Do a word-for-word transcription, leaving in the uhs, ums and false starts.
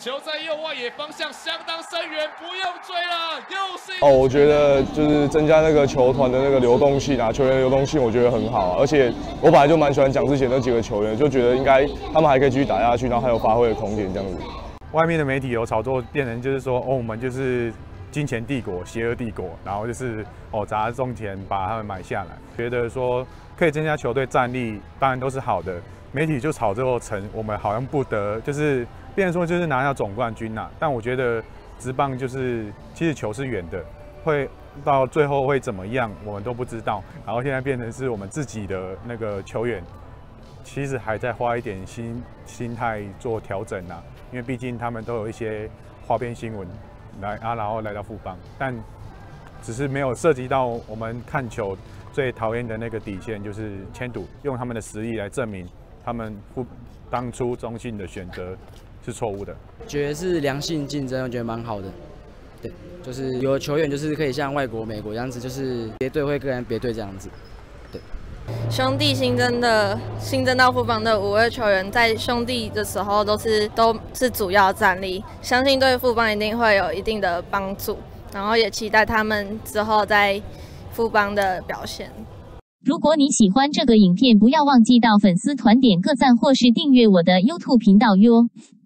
球在右外野方向相当深远，不用追了，又是哦，我觉得就是增加那个球团的那个流动性啊，球员的流动性，我觉得很好啊。而且我本来就蛮喜欢蒋志贤那几个球员，就觉得应该他们还可以继续打下去，然后还有发挥的空间这样子。 外面的媒体有炒作，变成就是说，哦，我们就是金钱帝国、邪恶帝国，然后就是哦砸重钱把他们买下来，觉得说可以增加球队战力，当然都是好的。媒体就炒之后成，我们好像不得，就是变成说就是拿下总冠军呐、啊。但我觉得职棒就是其实球是远的，会到最后会怎么样，我们都不知道。然后现在变成是我们自己的那个球员，其实还在花一点心心态做调整呐、啊，因为毕竟他们都有一些花边新闻来啊，然后来到富邦，但只是没有涉及到我们看球最讨厌的那个底线，就是签赌，用他们的实力来证明。他们不当初中信的选择是错误的， 觉得是良性竞争，我觉得蛮好的。对，就是有球员就是可以像外国、美国这样子，就是别队会跟别队这样子。对， 兄弟新增的新增到富邦的五位球员，在兄弟的时候都是都是主要战力，相信对富邦一定会有一定的帮助，然后也期待他们之后在富邦的表现。 如果你喜欢这个影片，不要忘记到粉丝团点个赞或是订阅我的 YouTube 频道哟。